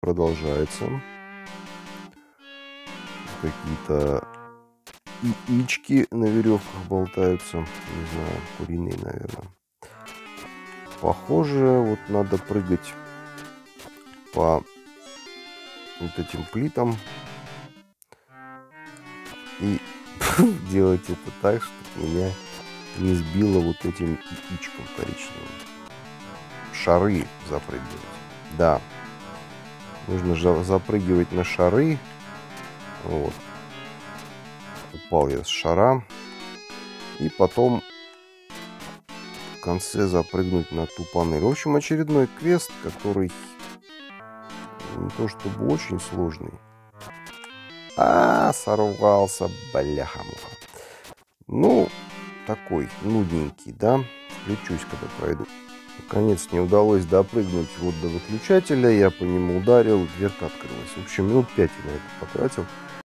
продолжается. Какие-то яички на веревках болтаются. Не знаю, куриные, наверное. Похоже, вот надо прыгать по вот этим плитам и делать это так, чтобы меня не сбило вот этим яичком коричневым. Шары запрыгивать. Да. Нужно же запрыгивать на шары. Вот. Упал я с шара. И потом в конце запрыгнуть на ту панель. В общем, очередной квест, который не то чтобы очень сложный. Сорвался, бляха-муха. Ну, такой нудненький, да? Включусь, когда пройду. Наконец не удалось допрыгнуть вот до выключателя. Я по нему ударил, дверка открылась. В общем, минут 5 я на это потратил.